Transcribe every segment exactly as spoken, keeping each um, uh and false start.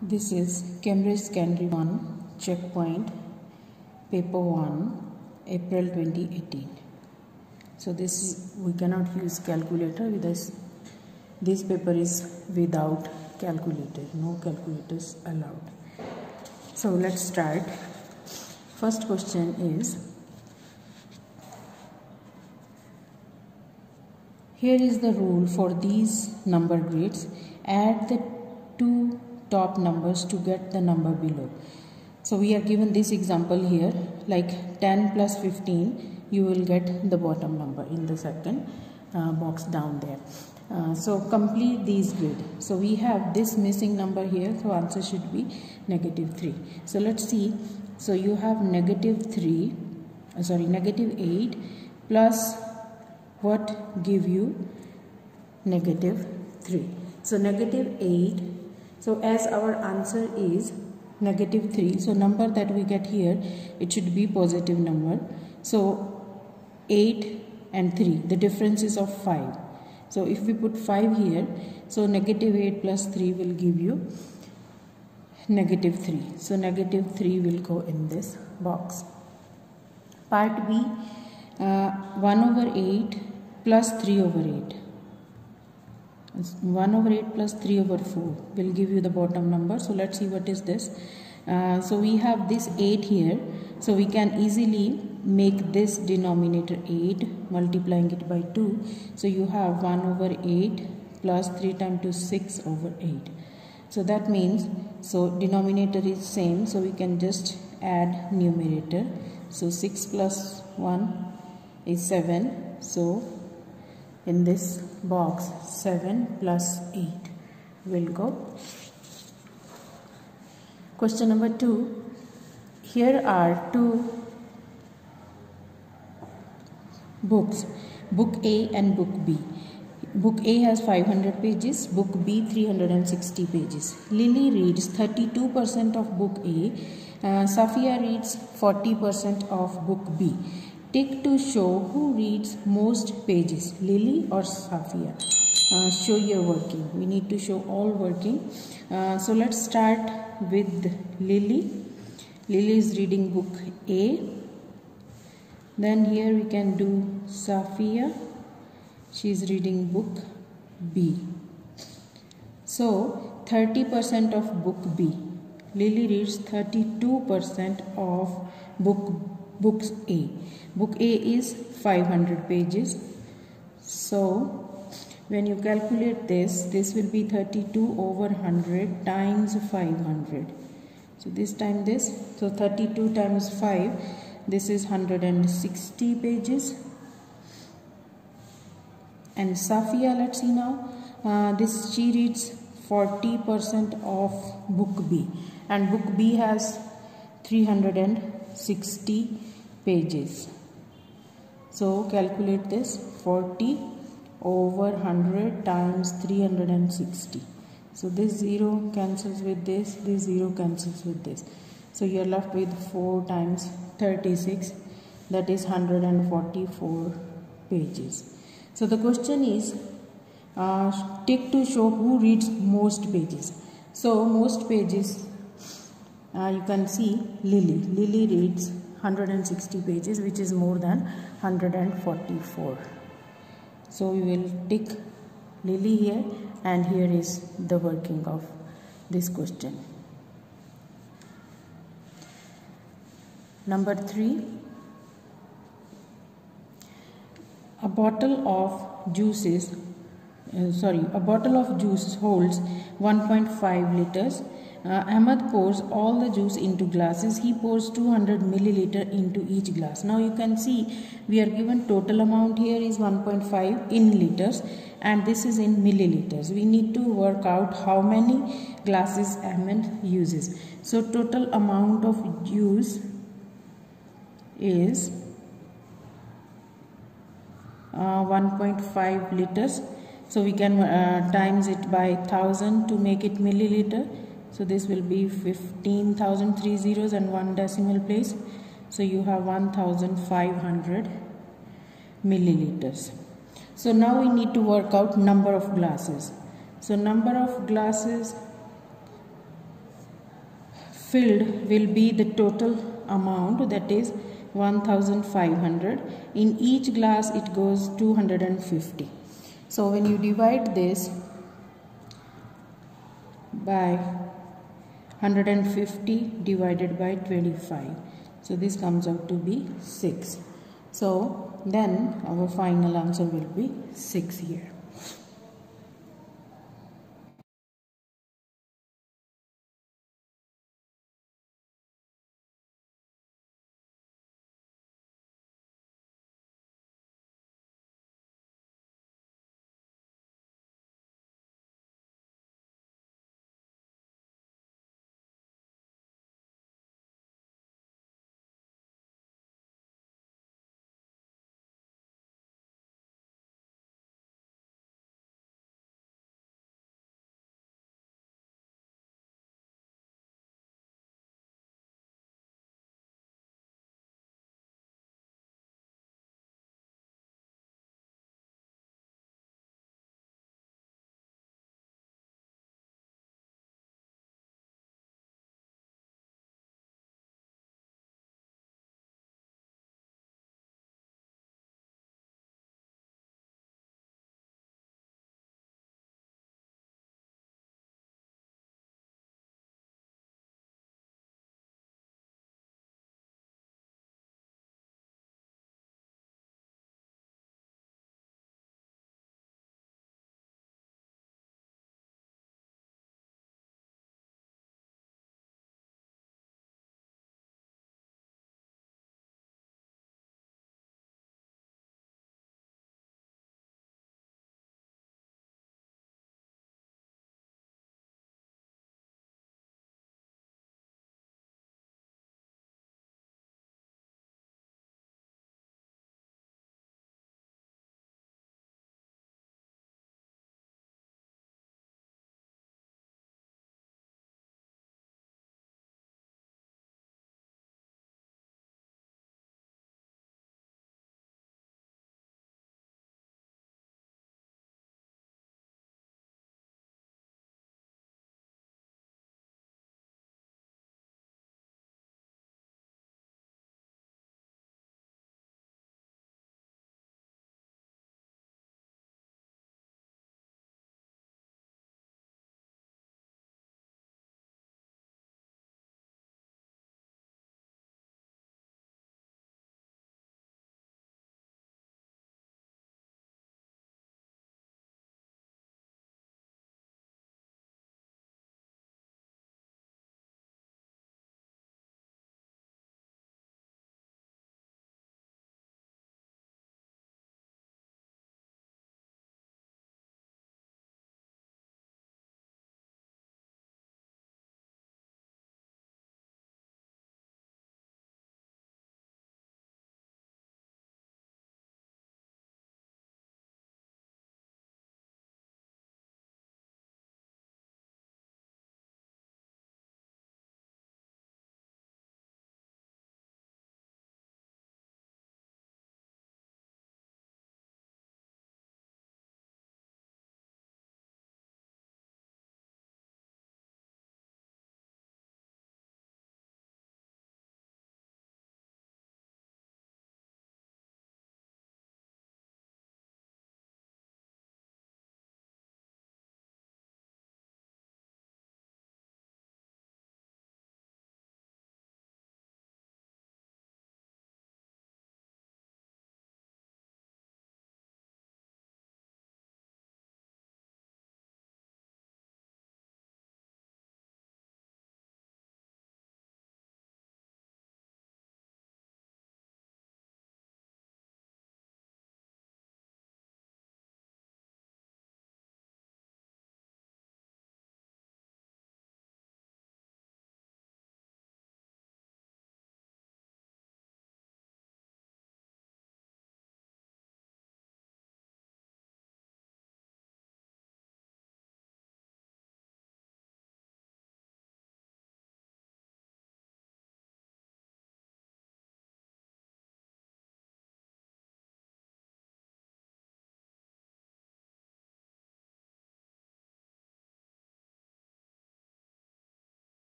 This is Cambridge Secondary one Checkpoint Paper one April twenty eighteen. So this is, we cannot use calculator with this. This paper is without calculator, no calculators allowed. So let's start. First question is, here is the rule for these number grids. Add the two top numbers to get the number below. So we are given this example here, like ten plus fifteen, you will get the bottom number in the second uh, box down there. Uh, so complete these grid. So we have this missing number here, so answer should be negative three. So let's see. So you have negative three, uh, sorry, negative eight plus what give you negative three. So negative eight. So as our answer is negative three, so number that we get here, it should be positive number. So eight and three, the difference is of five. So if we put five here, so negative eight plus three will give you negative three. So negative three will go in this box. Part B, uh, one over eight plus three over eight. one over eight plus three over four will give you the bottom number. So let's see what is this. Uh, so we have this eight here. So we can easily make this denominator eight, multiplying it by two. So you have one over eight plus three times two, six over eight. So that means, so denominator is same. So we can just add numerator. So six plus one is seven. So in this box, seven plus eight will go. Question number two. Here are two books, book A and book B. Book A has five hundred pages, book B three hundred sixty pages. Lily reads thirty-two percent of book A, uh, Safia reads forty percent of book B. Tick to show who reads most pages, Lily or Safia. Uh, show your working. We need to show all working. Uh, so let's start with Lily. Lily is reading book A. Then here we can do Safia. She is reading book B. So thirty percent of book B. Lily reads thirty-two percent of book books A. Book A is five hundred pages. So when you calculate this, this will be thirty-two over one hundred times five hundred. So this time this, so thirty-two times five, this is one hundred sixty pages. And Safia, let's see now, uh, this she reads forty percent of book B, and book B has three hundred sixty pages. So calculate this, forty over one hundred times three hundred sixty. So this zero cancels with this, this zero cancels with this. So you are left with four times thirty-six, that is one hundred forty-four pages. So the question is, uh, tick to show who reads most pages. So most pages, uh, you can see Lily. Lily reads one hundred sixty pages, which is more than one hundred forty-four. So we will tick Lily here, and here is the working of this question. Number three, a bottle of juices, uh, sorry, a bottle of juice holds one point five liters. Uh, Ahmad pours all the juice into glasses. He pours two hundred milliliter into each glass. Now you can see we are given total amount here is one point five in liters, and this is in milliliters. We need to work out how many glasses Ahmad uses. So total amount of juice is uh, one point five liters. So we can uh, times it by one thousand to make it milliliter. So this will be fifteen thousand, three zeros and one decimal place. So you have one thousand five hundred milliliters. So now we need to work out number of glasses. So number of glasses filled will be the total amount, that is one thousand five hundred. In each glass it goes two hundred fifty. So when you divide this by one hundred fifty divided by twenty-five, so this comes out to be six. So then our final answer will be six here.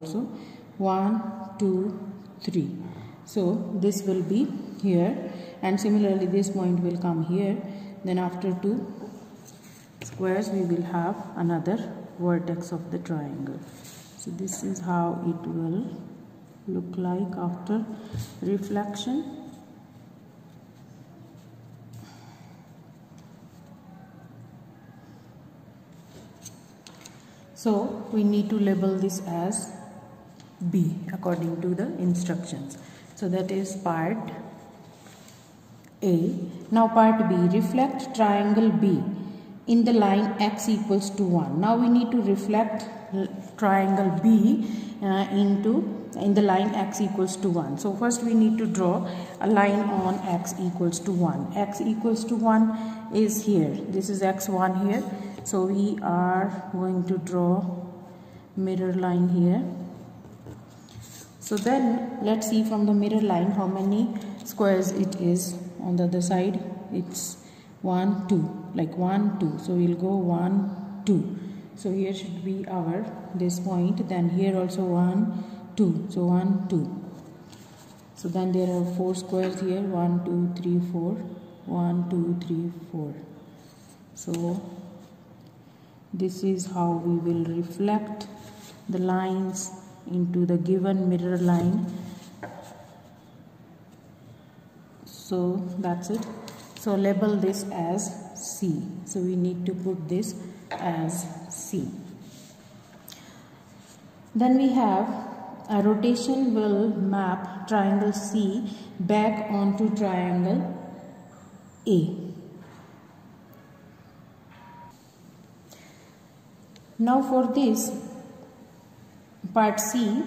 also one, two, three. So this will be here, and similarly this point will come here. Then after two squares we will have another vertex of the triangle. So this is how it will look like after reflection. So we need to label this as B according to the instructions. So that is part A. Now part B, reflect triangle B in the line x equals to one. Now we need to reflect triangle B uh, into in the line x equals to one. So first we need to draw a line on x equals to one. X equals to one is here. This is x one here. So we are going to draw mirror line here. So then let's see from the mirror line how many squares it is on the other side. It's one, two, like one, two. So we'll go one, two. So here should be our this point. Then here also one, two. So one, two. So then there are four squares here. One, two, three, four. One, two, three, four. So this is how we will reflect the lines into the given mirror line. So that's it. So label this as C. So we need to put this as C. Then we have a rotation will map triangle C back onto triangle A. Now for this part C,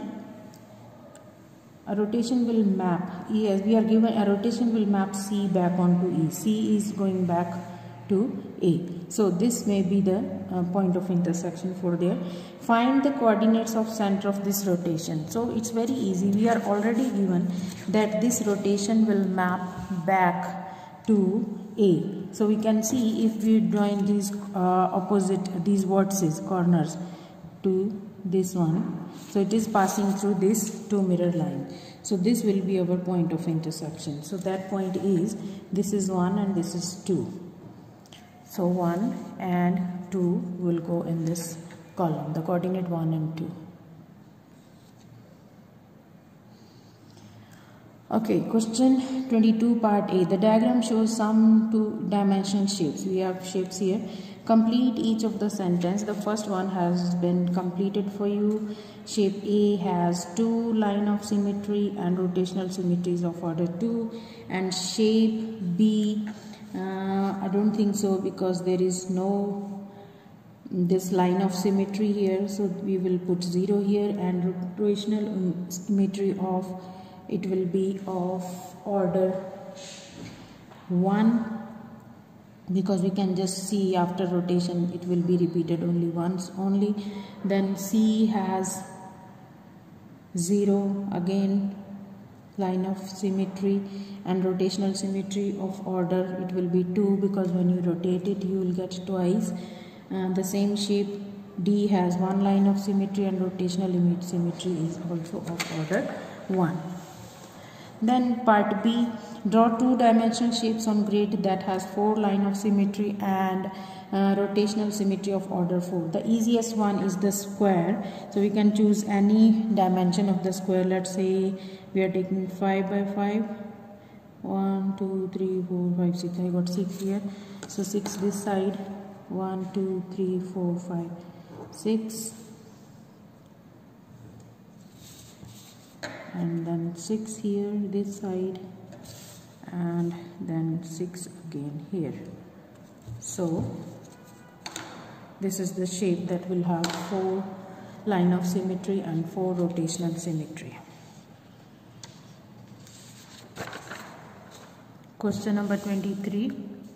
a rotation will map, yes, we are given a rotation will map C back onto E. C is going back to A. So this may be the uh, point of intersection for there. Find the coordinates of center of this rotation. So it's very easy. We are already given that this rotation will map back to A. So we can see if we join these uh, opposite, these vertices, corners to this one. So it is passing through this two mirror line. So this will be our point of intersection. So that point is, this is one and this is two. So one and two will go in this column, the coordinate one and two. Okay, question twenty-two part A. The diagram shows some two dimension shapes. We have shapes here. Complete each of the sentence. The first one has been completed for you. Shape A has two line of symmetry and rotational symmetries of order two. And shape B, uh, I don't think so because there is no this line of symmetry here. So we will put zero here, and rotational symmetry of it will be of order one, because we can just see after rotation it will be repeated only once only. Then C has zero, again line of symmetry, and rotational symmetry of order it will be two, because when you rotate it you will get twice. And the same shape D has one line of symmetry, and rotational symmetry is also of order one. Then part B, draw two dimensional shapes on grid that has four line of symmetry and uh, rotational symmetry of order four. The easiest one is the square. So we can choose any dimension of the square. Let's say we are taking five by five. one, two, three, four, five, six. I got six here. So six this side. one, two, three, four, five, six. And then six here this side, and then six again here. So this is the shape that will have four line of symmetry and four rotational symmetry. Question number twenty-three.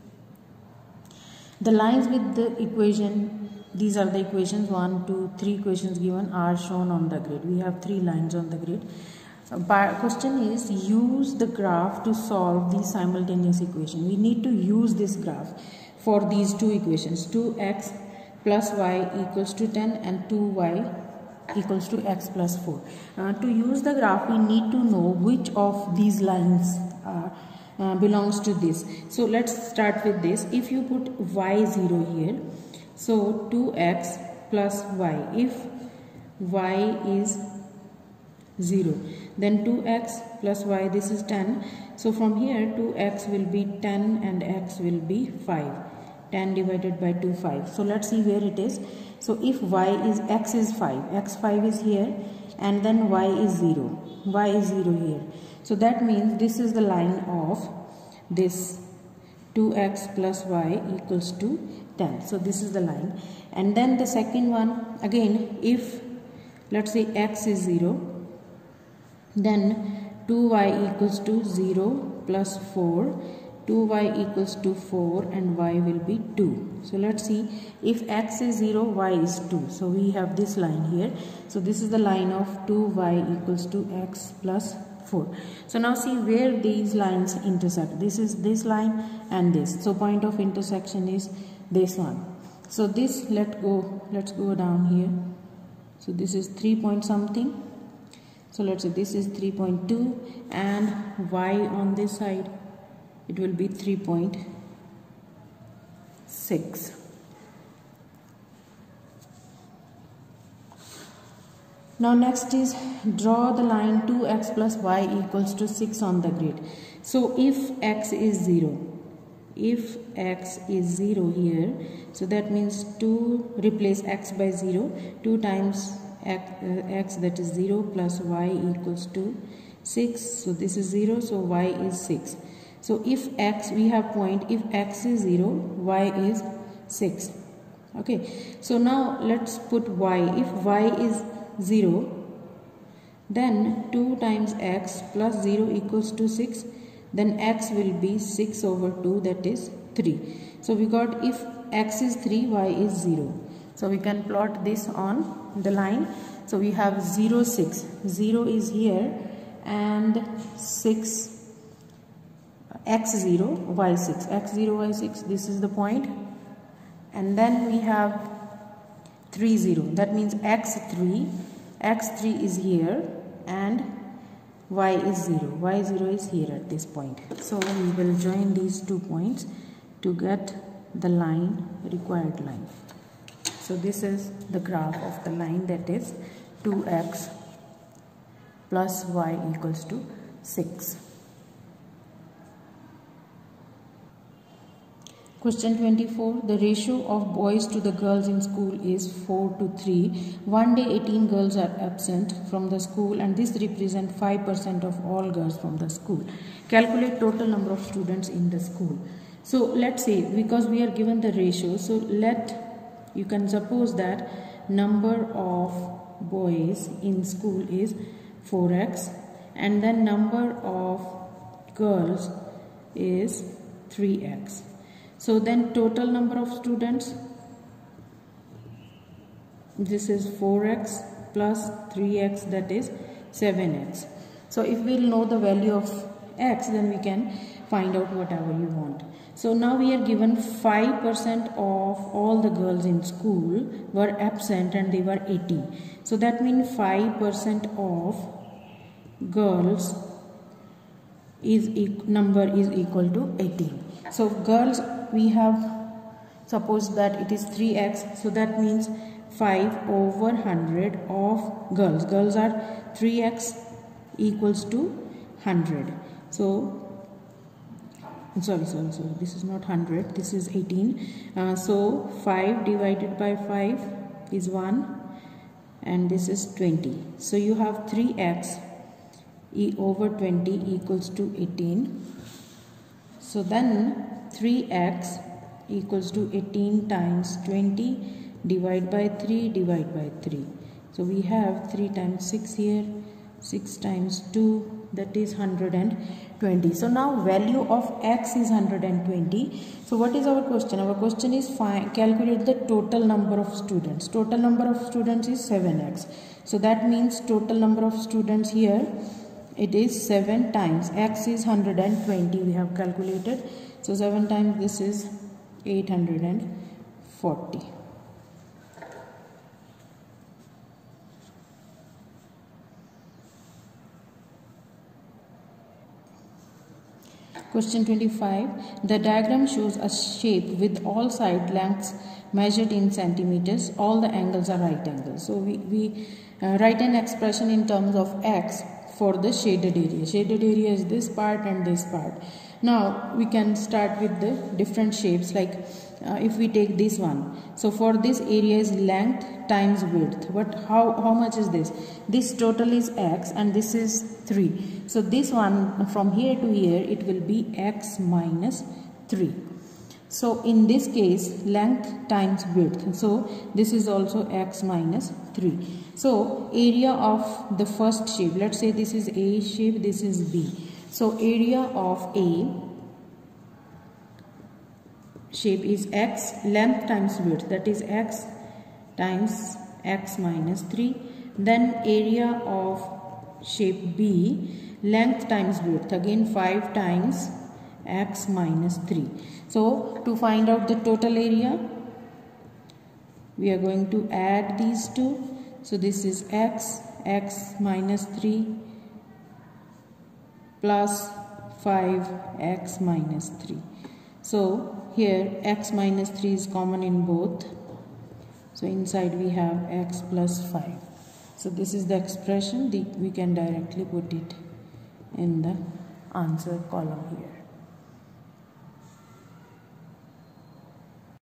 The lines with the equation, these are the equations, one, two, three equations given are shown on the grid. We have three lines on the grid. But question is, use the graph to solve the simultaneous equation. We need to use this graph for these two equations, two x plus y equals to ten and two y equals to x plus four. Uh, to use the graph, we need to know which of these lines uh, uh, belongs to this. So let's start with this. If you put y zero here, so two x plus y. If y is zero, then two x plus y, this is ten. So from here two x will be ten and x will be five. ten divided by two, five. So let's see where it is. So if y is, x is five, x five is here, and then y is zero, y is zero here. So that means this is the line of this two x plus y equals to ten. So this is the line. And then the second one, again, if let's say x is zero, then two y equals to zero plus four. two y equals to four and y will be two. So let's see, if x is zero, y is two. So we have this line here. So this is the line of two y equals to x plus four. So now see where these lines intersect. This is this line and this. So point of intersection is this one. So this, let go, let's go down here. So this is three point something. So let's say this is three point two and y on this side, it will be three point six. Now next is draw the line two x plus y equals to six on the grid. So if x is zero, if x is zero here, so that means two, replace x by zero, two times x, uh, x that is zero plus y equals to six. So this is zero, so y is six. So if x, we have point, if x is zero, y is six. Okay, so now let's put y. If y is zero, then two times x plus zero equals to six, then x will be six over two, that is three. So we got, if x is three, y is zero. So we can plot this on the line. So we have zero, six. zero is here and six, x zero, y six, x zero, y six, this is the point. And then we have three, zero, that means x three, x three is here and y is zero, y zero is here at this point. So we will join these two points to get the line, required line. So this is the graph of the line, that is two x plus y equals to six. Question twenty-four. The ratio of boys to the girls in school is four to three. One day eighteen girls are absent from the school and this represents five percent of all girls from the school. Calculate total number of students in the school. So let's say, because we are given the ratio, so let, you can suppose that number of boys in school is four x and then number of girls is three x. So then total number of students, this is four x plus three x, that is seven x. So if we will know the value of x, then we can find out whatever you want. So now we are given five percent of all the girls in school were absent and they were eighty. So that means five percent of girls is number is equal to eighteen. So girls, we have, suppose that it is three x, so that means five over one hundred of girls. Girls are three x equals to one hundred. So, sorry, sorry, sorry, this is not one hundred, this is eighteen. Uh, so, five divided by five is one and this is twenty. So, you have three x e over twenty equals to eighteen. So, then three x equals to eighteen times twenty, divide by three, divide by three. So we have three times six here, six times two, that is one hundred twenty. So now value of x is one hundred twenty. So what is our question? Our question is find, calculate the total number of students. Total number of students is seven x. So that means total number of students here, it is seven times x is one hundred twenty, we have calculated. So seven times this is eight hundred forty. Question twenty-five. The diagram shows a shape with all side lengths measured in centimeters. All the angles are right angles. So we, we uh, write an expression in terms of x for the shaded area. Shaded area is this part and this part. Now we can start with the different shapes, like uh, if we take this one. So for this area is length times width. What how how much is this? This total is x and this is three. So this one from here to here it will be x minus three. So in this case length times width. So this is also x minus three. So area of the first shape, let's say this is A shape, this is B. So area of A shape is x, length times width, that is x times x minus three. Then area of shape B, length times width, again five times x minus three. So to find out the total area, we are going to add these two. So this is x, x minus three plus five x minus three. So here x minus three is common in both. So inside we have x plus five. So this is the expression. We can directly put it in the answer column here.